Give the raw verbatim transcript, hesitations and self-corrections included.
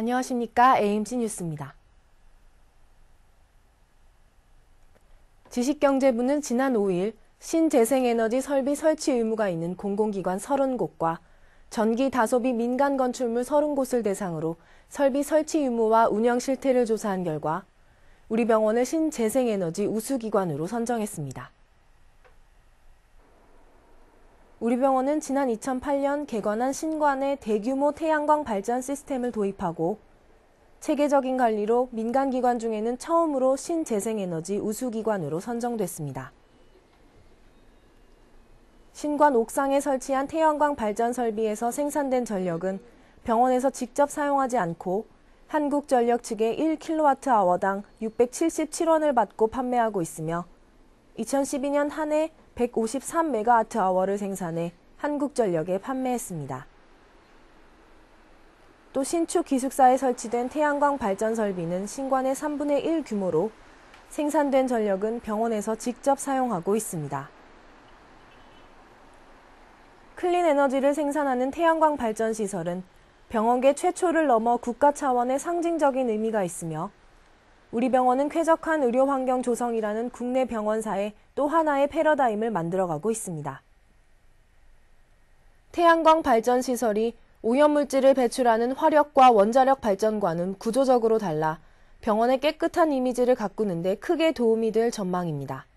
안녕하십니까. 에이엠씨 뉴스입니다. 지식경제부는 지난 오일 신재생에너지 설비 설치 의무가 있는 공공기관 서른 곳과 전기 다소비 민간 건축물 서른 곳을 대상으로 설비 설치 의무와 운영 실태를 조사한 결과 우리 병원을 신재생에너지 우수기관으로 선정했습니다. 우리 병원은 지난 이천팔 년 개관한 신관에 대규모 태양광 발전 시스템을 도입하고 체계적인 관리로 민간기관 중에는 처음으로 신재생에너지 우수기관으로 선정됐습니다. 신관 옥상에 설치한 태양광 발전 설비에서 생산된 전력은 병원에서 직접 사용하지 않고 한국전력 측의 일 킬로와트아워당 육백칠십칠 원을 받고 판매하고 있으며 이천십이 년 한 해 백오십삼 메가와트아워를 생산해 한국전력에 판매했습니다. 또 신축 기숙사에 설치된 태양광 발전 설비는 신관의 삼분의 일 규모로 생산된 전력은 병원에서 직접 사용하고 있습니다. 클린 에너지를 생산하는 태양광 발전 시설은 병원계 최초를 넘어 국가 차원의 상징적인 의미가 있으며 우리 병원은 쾌적한 의료 환경 조성이라는 국내 병원사의 또 하나의 패러다임을 만들어가고 있습니다. 태양광 발전 시설이 오염물질을 배출하는 화력과 원자력 발전과는 구조적으로 달라 병원의 깨끗한 이미지를 가꾸는 데 크게 도움이 될 전망입니다.